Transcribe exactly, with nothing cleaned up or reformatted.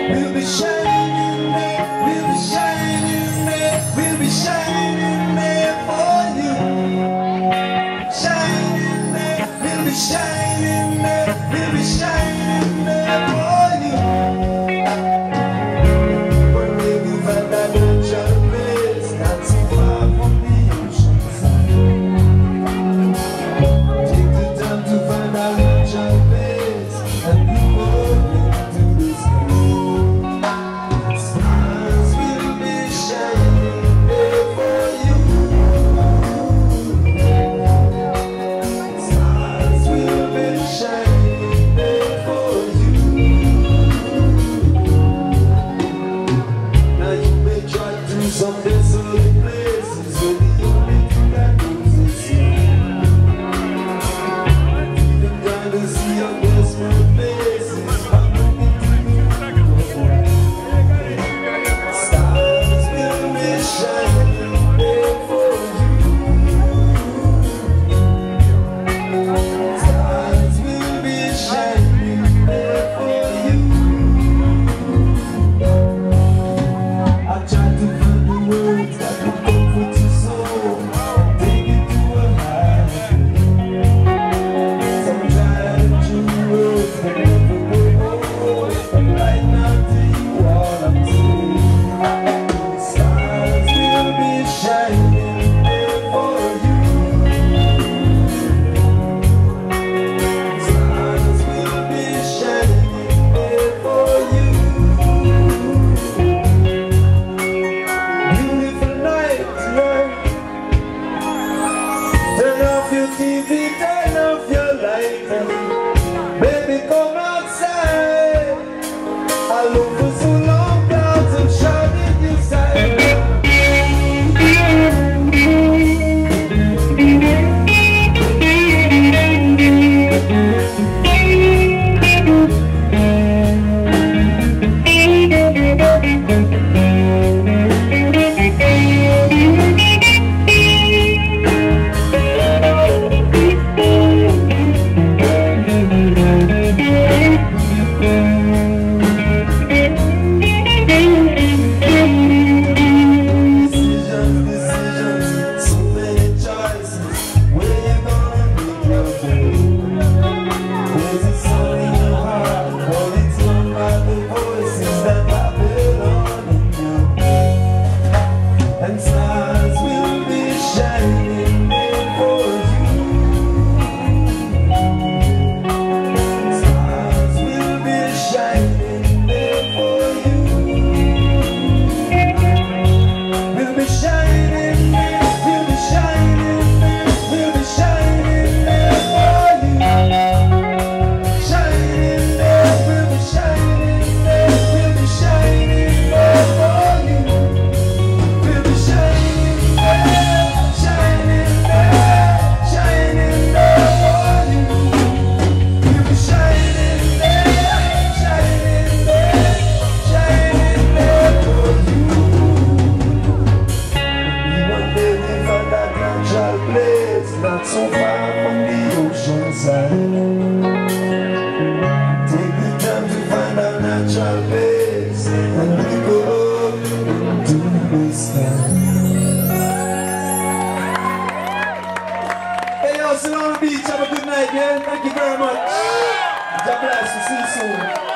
We'll be shining there, we'll be shining there, we'll be shining there for you. Shining there, we'll be shining there, we'll be shining there for you. One day we'll find that natural place, not too far from the ocean side. Take the time to find our natural place and we will into the sky. Stars will be shining there for you. Stars will be shining there for you. Now you may drive through some desolate places where the only thing that moves is you. Even trying to see your desperate faces, I'm looking through you. Stars will be shining there for you. Stars will be shining there for you. I tried to find the words that would comfort your soul, take it to a higher place. Some tried and true words that never go old, but right now to you all I'm saying, stars will be shining there for you. Stars will be shining there for you. Beautiful night, yeah. Turn off your T V, turn off your light, and baby come outside. I look for so long, clouds have shining your side. Decisions, decisions, so many choices. Where you gonna make your way? There's a song in your heart, all it's sung by the voices that Babylon in you. And stars will be shining there for you. Stars will be shining there for you. We'll be shining there, we'll be shining there, we'll be shining there for you. Shining there, we'll be shining there, we'll be shining there for you. We'll be shining there, shining there, shining there for you. We'll be shining there, shining there, shining there for you. One day we find that natural place, not so far from the ocean side. Take the time to find our natural place and we go up into the sky. Hey yo, Solana Beach, have a good night, yeah? Thank you very much. Jah bless, we'll see you soon.